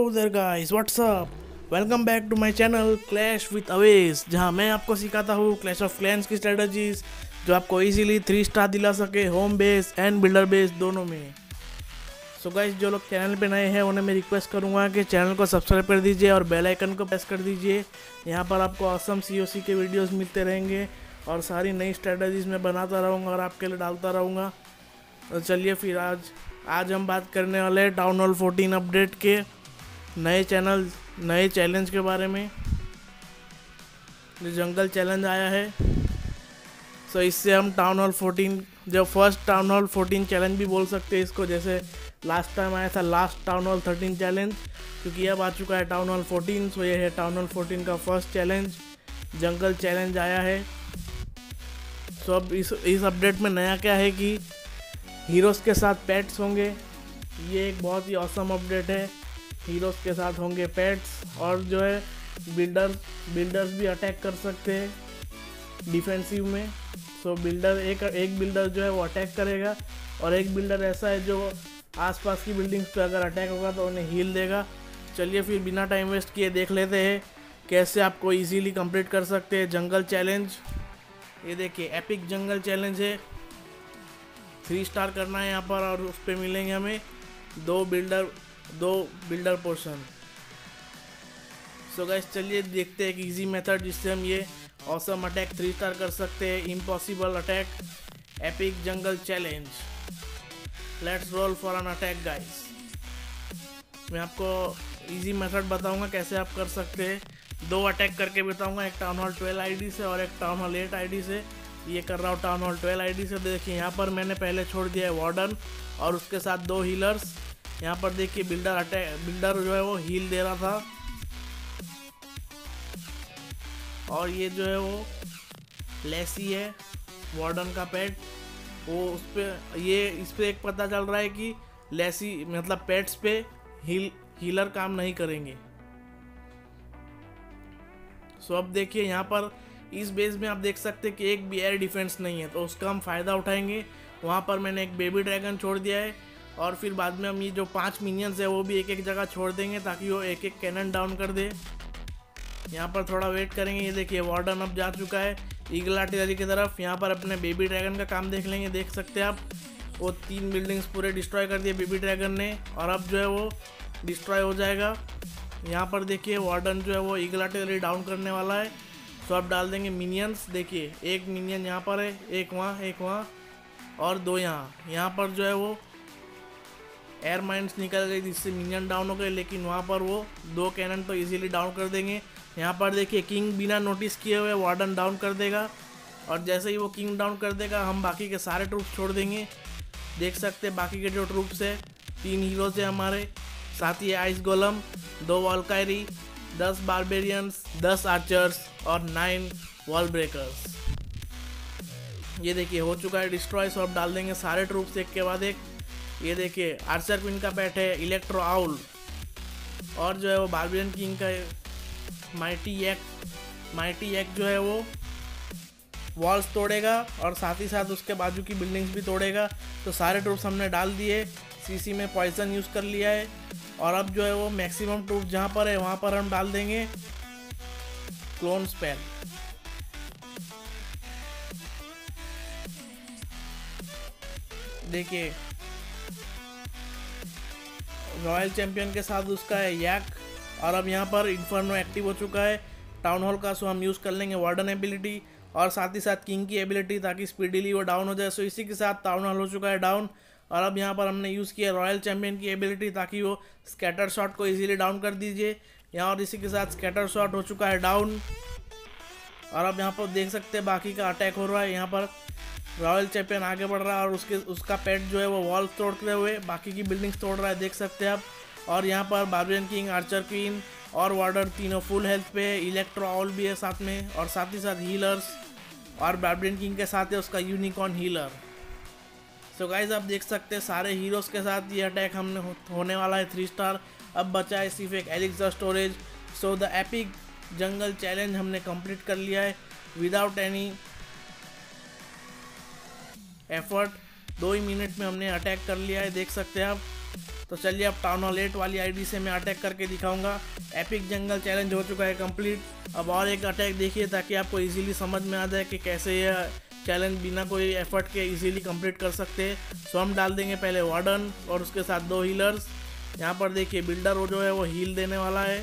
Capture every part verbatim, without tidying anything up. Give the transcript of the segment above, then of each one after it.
Hello there guys, what's up. Welcome back to my channel Clash with Awez, जहां मैं आपको सिखाता हूं क्लैश ऑफ क्लैंस की स्ट्रेटजीज जो आपको इजीली थ्री स्टार दिला सके home base and builder base दोनों में। सो गाइस, जो लोग चैनल पे नए हैं उन्हें मैं रिक्वेस्ट करूंगा कि चैनल को सब्सक्राइब कर दीजिए और बेल आइकन को प्रेस कर दीजिए। यहां पर आपको ऑसम सीओसी के वीडियोस मिलते रहेंगे और सारी नई स्ट्रेटजीज मैं बनाता रहूँगा और आपके लिए डालता रहूँगा। तो चलिए फिर आज आज हम बात करने वाले हैं टाउन हॉल फोर्टीन अपडेट के नए चैनल नए चैलेंज के बारे में। जो जंगल चैलेंज आया है, सो इससे हम टाउन हॉल फोर्टीन जो first town hall fourteen challenge भी बोल सकते हैं इसको, जैसे लास्ट टाइम आया था last town hall thirteen challenge, क्योंकि अब आ चुका है टाउन हॉल फोर्टीन। सो ये है टाउन हॉल फोर्टीन का फर्स्ट चैलेंज, जंगल चैलेंज आया है। सो अब इस इस अपडेट में नया क्या है कि हीरोज़ के साथ पेट्स होंगे। ये एक बहुत ही ऑसम अपडेट है। हीरोज़ के साथ होंगे पेट्स और जो है बिल्डर बिल्डर्स भी अटैक कर सकते हैं डिफेंसिव में। सो बिल्डर एक एक बिल्डर जो है वो अटैक करेगा और एक बिल्डर ऐसा है जो आसपास की बिल्डिंग्स पे अगर अटैक होगा तो उन्हें हील देगा। चलिए फिर बिना टाइम वेस्ट किए देख लेते हैं कैसे आपको इजीली कंप्लीट कर सकते हैं जंगल चैलेंज। ये देखिए, एपिक जंगल चैलेंज है, थ्री स्टार करना है यहाँ पर और उस पर मिलेंगे हमें दो बिल्डर दो बिल्डर पोर्शन। सो गाइस, चलिए देखते हैं एक इजी मेथड जिससे हम ये ऑसम अटैक थ्री स्टार कर सकते हैं। Impossible attack epic jungle challenge, let's roll for an attack guys. मैं आपको इजी मेथड बताऊंगा कैसे आप कर सकते हैं। दो अटैक करके बताऊंगा, एक टाउन हॉल ट्वेल्व आईडी से और एक टाउन हॉल एट आईडी से। ये कर रहा हूँ टाउन हॉल ट्वेल्व आईडी से। देखिए यहाँ पर मैंने पहले छोड़ दिया है वार्डन और उसके साथ दो हीलर्स। यहाँ पर देखिए बिल्डर अटैक बिल्डर जो है वो हील दे रहा था और ये जो है वो लेसी है वार्डन का पेट। वो उस पर ये इस पर एक पता चल रहा है कि लेसी मतलब पेट्स पे हील हीलर काम नहीं करेंगे। सो अब देखिए यहाँ पर इस बेस में आप देख सकते हैं कि एक भी एयर डिफेंस नहीं है, तो उसका हम फ़ायदा उठाएंगे। वहाँ पर मैंने एक बेबी ड्रैगन छोड़ दिया है और फिर बाद में हम ये जो पांच मिनियंस है वो भी एक एक जगह छोड़ देंगे ताकि वो एक एक कैनन डाउन कर दे। यहाँ पर थोड़ा वेट करेंगे। ये देखिए वार्डन अब जा चुका है ईगल आर्टिलरी की तरफ। यहाँ पर अपने बेबी ड्रैगन का काम देख लेंगे। देख सकते हैं आप, वो तीन बिल्डिंग्स पूरे डिस्ट्रॉय कर दिए बेबी ड्रैगन ने और अब जो है वो डिस्ट्रॉय हो जाएगा। यहाँ पर देखिए वार्डन जो है वो ईगल आर्टिलरी डाउन करने वाला है। तो अब डाल देंगे मिनियंस। देखिए एक मिनियन यहाँ पर है, एक वहाँ एक वहाँ और दो यहाँ। यहाँ पर जो है वो एयर माइंस निकल गई जिससे मिनियन डाउन हो गए, लेकिन वहाँ पर वो दो कैनन तो इजीली डाउन कर देंगे। यहाँ पर देखिए किंग बिना नोटिस किए हुए वार्डन डाउन कर देगा और जैसे ही वो किंग डाउन कर देगा हम बाकी के सारे ट्रूप्स छोड़ देंगे। देख सकते हैं बाकी के जो ट्रूप्स है, तीन हीरोज है हमारे, साथ ही आइस गोलम, दो वॉलकायरी, दस बारबेरियंस, दस आर्चर्स और नाइन वॉल ब्रेकर्स। ये देखिए हो चुका है डिस्ट्रॉय। सो अब डाल देंगे सारे ट्रूप्स एक के बाद एक। ये देखिए आर्चर क्वीन का पेट है इलेक्ट्रो आउल और जो है वो बारबेरियन किंग का माइटी एक माइटी एक जो है वो वॉल्स तोड़ेगा और साथ ही साथ उसके बाजू की बिल्डिंग्स भी तोड़ेगा। तो सारे ट्रूप्स हमने डाल दिए, सीसी में पॉइजन यूज़ कर लिया है और अब जो है वो मैक्सिमम ट्रूप जहाँ पर है वहाँ पर हम डाल देंगे क्लोन स्पेल। देखिए रॉयल चैंपियन के साथ उसका है यैक और अब यहाँ पर इन्फर्नो एक्टिव हो चुका है टाउन हॉल का। सो हम यूज़ कर लेंगे वार्डन एबिलिटी और साथ ही साथ किंग की एबिलिटी ताकि स्पीडीली वो डाउन हो जाए। सो इसी के साथ टाउन हॉल हो चुका है डाउन और अब यहाँ पर हमने यूज़ किया रॉयल चैंपियन की एबिलिटी ताकि वो स्कैटर शॉट को इजीली डाउन कर दीजिए यहाँ। और इसी के साथ स्कैटर शॉट हो चुका है डाउन और अब यहाँ पर देख सकते हैं बाकी का अटैक हो रहा है। यहाँ पर रॉयल चैंपियन आगे बढ़ रहा है और उसके उसका पेट जो है वो वॉल्स तोड़ते हुए बाकी की बिल्डिंग्स तोड़ रहा है, देख सकते हैं आप। और यहाँ पर बारबेरियन किंग, आर्चर क्वीन और वार्डर तीनों फुल हेल्थ पे है, इलेक्ट्रो आउल भी है साथ में और साथ ही साथ हीलर्स और बारबेरियन किंग के साथ है उसका यूनिकॉर्न हीलर। सो गाइज आप देख सकते हैं सारे हीरोज़ के साथ ये अटैक हमने हो, होने वाला है थ्री स्टार। अब बचा है सिर्फ एक elixir storage. So the epic jungle challenge हमने कंप्लीट कर लिया है विदाउट एनी एफर्ट। दो ही मिनट में हमने अटैक कर लिया है, देख सकते हैं आप। तो चलिए अब टाउन हॉल एट वाली आईडी से मैं अटैक करके दिखाऊंगा। एपिक जंगल चैलेंज हो चुका है कंप्लीट। अब और एक अटैक देखिए ताकि आपको इजीली समझ में आ जाए कि कैसे यह चैलेंज बिना कोई एफर्ट के इजीली कंप्लीट कर सकते हैं। सो हम डाल देंगे पहले वार्डन और उसके साथ दो हीलर्स। यहाँ पर देखिए बिल्डर वो जो है वो हील देने वाला है।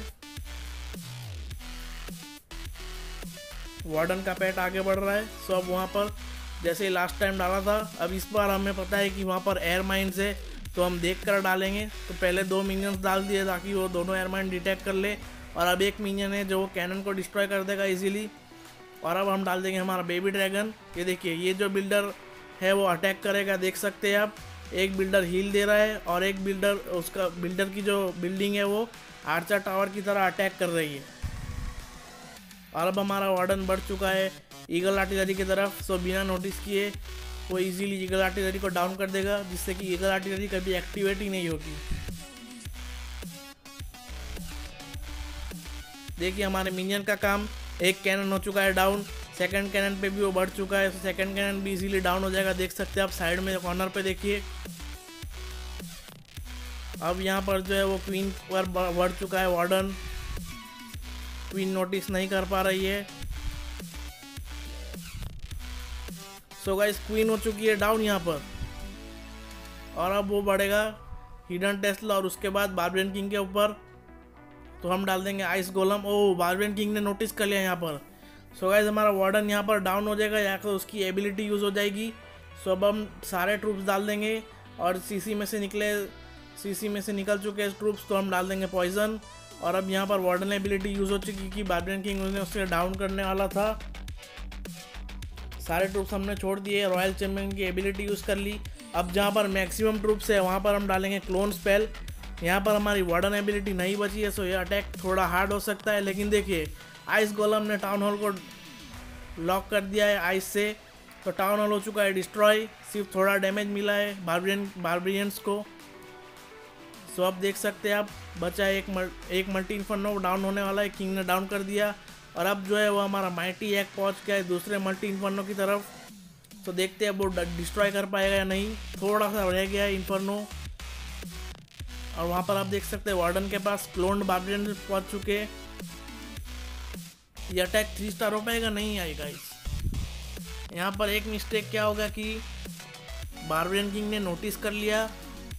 वार्डन का पेट आगे बढ़ रहा है। सो अब वहाँ पर जैसे लास्ट टाइम डाला था, अब इस बार हमें पता है कि वहाँ पर एयर माइंस है, तो हम देख कर डालेंगे। तो पहले दो मिनियंस डाल दिए ताकि वो दोनों एयर माइन डिटेक्ट कर ले, और अब एक मिनियन है जो कैनन को डिस्ट्रॉय कर देगा इजीली। और अब हम डाल देंगे हमारा बेबी ड्रैगन। ये देखिए ये जो बिल्डर है वो अटैक करेगा, देख सकते हैं आप। एक बिल्डर हील दे रहा है और एक बिल्डर उसका बिल्डर की जो बिल्डिंग है वो आर्चर टावर की तरह अटैक कर रही है। और अब हमारा वार्डन बढ़ चुका है ईगल आर्टिलरी की तरफ। सो बिना नोटिस किए वो इजीली ईगल आर्टिलरी को डाउन कर देगा, जिससे कि ईगल आर्टिलरी कभी एक्टिवेट ही नहीं होगी। देखिए हमारे मिनियन का काम, एक कैनन हो चुका है डाउन, सेकंड कैनन पे भी वो बढ़ चुका है। तो सेकंड कैनन भी इजीली डाउन हो जाएगा, देख सकते हैं आप साइड में कॉर्नर पे देखिए। अब यहाँ पर जो है वो क्वीन पर बढ़ चुका है वार्डन। क्वीन नोटिस नहीं कर पा रही है। सो गाइस क्वीन हो चुकी है डाउन यहाँ पर। और अब वो बढ़ेगा हिडन टेस्ला और उसके बाद बार्बियन किंग के ऊपर। तो हम डाल देंगे ice golem. Oh barbarian king ने नोटिस कर लिया यहाँ पर। सो गाइस हमारा वार्डन यहाँ पर डाउन हो जाएगा, या तो उसकी एबिलिटी यूज़ हो जाएगी। सो अब हम सारे ट्रूप्स डाल देंगे, और सीसी में से निकले सीसी में से निकल चुके हैं ट्रूप्स, तो हम डाल देंगे पॉइजन। और अब यहाँ पर वार्डन एबिलिटी यूज़ हो चुकी कि बार्बियन किंग उसने उससे डाउन करने वाला था। सारे ट्रूप्स हमने छोड़ दिए, रॉयल चैंपियन की एबिलिटी यूज़ कर ली। अब जहाँ पर मैक्सिमम ट्रूप्स है वहाँ पर हम डालेंगे क्लोन स्पेल। यहाँ पर हमारी वार्डन एबिलिटी नहीं बची है, सो ये अटैक थोड़ा हार्ड हो सकता है। लेकिन देखिए आइस गोलम ने टाउन हॉल को लॉक कर दिया है आइस से, तो टाउन हॉल हो चुका है डिस्ट्रॉय। सिर्फ थोड़ा डैमेज मिला है बार्बियन बार्बियंस को। सो अब देख सकते हैं आप बचा एक मल, एक मल्टी इन्फर्नो डाउन होने वाला है, किंग ने डाउन कर दिया। और अब जो है वो हमारा माइटी एक पहुंच गया है दूसरे मल्टी इन्फर्नो की तरफ। तो देखते हैं वो डिस्ट्रॉय कर पाएगा या नहीं, थोड़ा सा रह गया है इन्फर्नो। और वहाँ पर आप देख सकते हैं वार्डन के पास क्लोन्ड बार्बियन पहुंच चुके हैं। ये अटैक थ्री स्टार हो पाएगा, नहीं आएगा इस। यहाँ पर एक मिस्टेक क्या होगा कि बार्बियन किंग ने नोटिस कर लिया,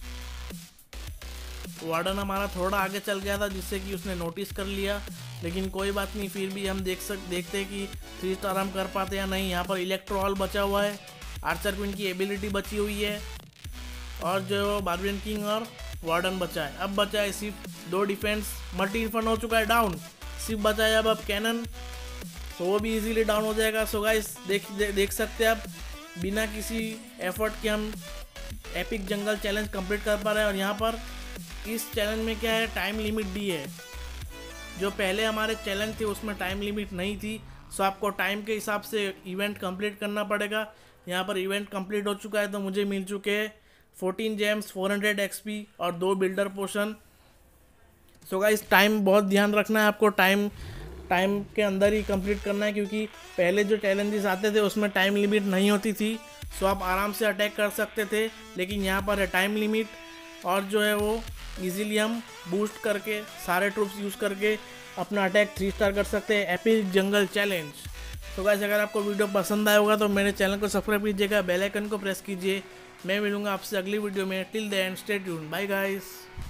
वार्डन हमारा थोड़ा आगे चल गया था जिससे कि उसने नोटिस कर लिया। लेकिन कोई बात नहीं, फिर भी हम देख सक देखते हैं कि थ्री स्टार हम कर पाते या नहीं। यहाँ पर इलेक्ट्रोल बचा हुआ है, आर्चर क्वीन की एबिलिटी बची हुई है, और जो बार्बियन किंग और वार्डन बचा है। अब बचा है सिर्फ दो डिफेंस, मल्टी इन्फर्नो हो चुका है डाउन, सिर्फ बचा है अब अब कैनन, तो वो भी इजीली डाउन हो जाएगा। सो गाइस देख दे, देख सकते हैं आप बिना किसी एफर्ट के हम एपिक जंगल चैलेंज कंप्लीट कर पा रहे हैं। और यहाँ पर इस चैलेंज में क्या है, टाइम लिमिट दी है। जो पहले हमारे चैलेंज थे उसमें टाइम लिमिट नहीं थी, सो आपको टाइम के हिसाब से इवेंट कंप्लीट करना पड़ेगा। यहाँ पर इवेंट कंप्लीट हो चुका है, तो मुझे मिल चुके हैं fourteen gems, four hundred XP और दो builder potion. So guys time बहुत ध्यान रखना है आपको, टाइम टाइम के अंदर ही कंप्लीट करना है, क्योंकि पहले जो चैलेंजेस आते थे उसमें टाइम लिमिट नहीं होती थी। सो आप आराम से अटैक कर सकते थे, लेकिन यहाँ पर है टाइम लिमिट। और जो है वो इजीली हम बूस्ट करके सारे ट्रूप्स यूज़ करके अपना अटैक थ्री स्टार कर सकते हैं एपिक जंगल चैलेंज। तो गाइस अगर आपको वीडियो पसंद आया होगा तो मेरे चैनल को सब्सक्राइब कीजिएगा, बेल आइकन को प्रेस कीजिए। मैं मिलूंगा आपसे अगली वीडियो में। Till then stay tuned, bye guys.